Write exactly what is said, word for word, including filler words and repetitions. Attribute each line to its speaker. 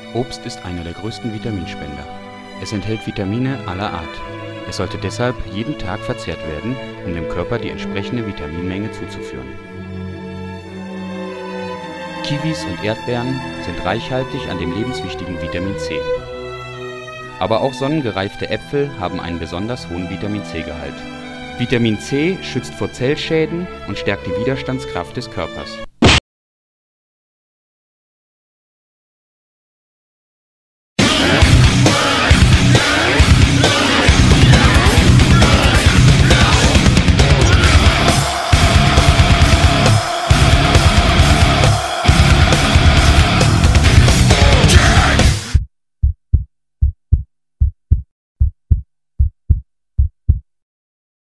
Speaker 1: Obst ist einer der größten Vitaminspender. Es enthält Vitamine aller Art. Es sollte deshalb jeden Tag verzehrt werden, um dem Körper die entsprechende Vitaminmenge zuzuführen. Kiwis und Erdbeeren sind reichhaltig an dem lebenswichtigen Vitamin C. Aber auch sonnengereifte Äpfel haben einen besonders hohen Vitamin-C-Gehalt. Vitamin C schützt vor Zellschäden und stärkt die Widerstandskraft des Körpers.